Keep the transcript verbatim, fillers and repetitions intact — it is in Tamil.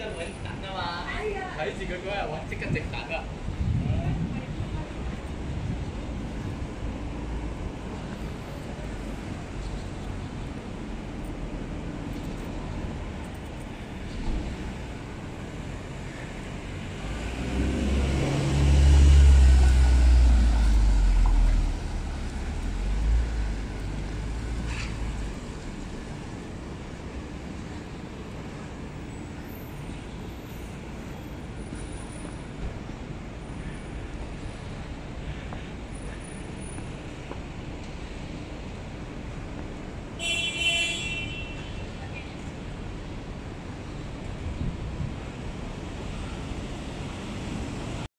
เหมือนหนังอะมาใช้สิงเกิลด้วยวันที่กันเจ็ดขันอะ